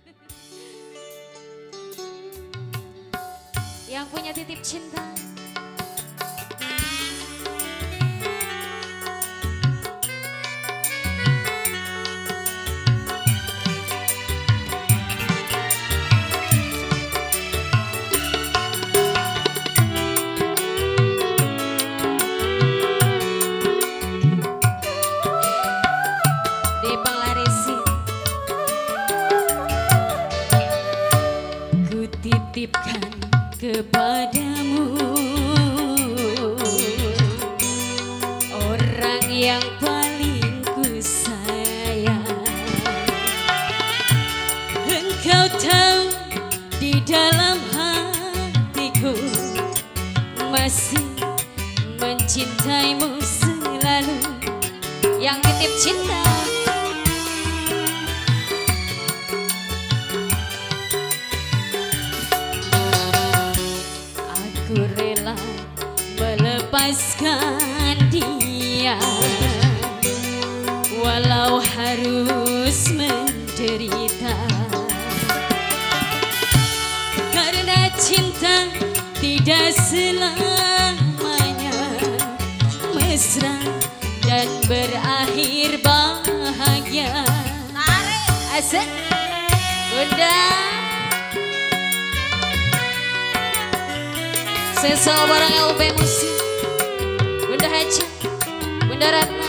Yang punya titip cinta. Titipkan kepadamu orang yang paling ku sayang. Engkau tahu di dalam hatiku masih mencintaimu selalu. Yang titip cinta. Aku rela melepaskan dia walau harus menderita. Karena cinta tidak selamanya mesra dan berakhir bahagia. Asik Bunda. Sesal barang LP Musik, Bunda Haja, Bunda Ratna.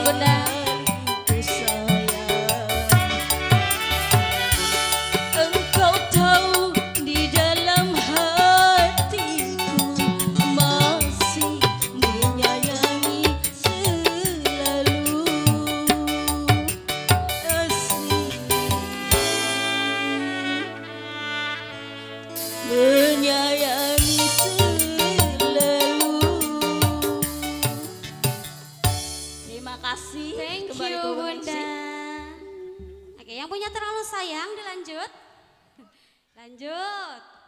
Bunda. Engkau tahu di dalam hatiku masih menyayangi selalu. Menyayangi selalu. Terima kasih. Thank Kembali you ke Bunda. Oke, yang punya terlalu sayang dilanjut. Lanjut.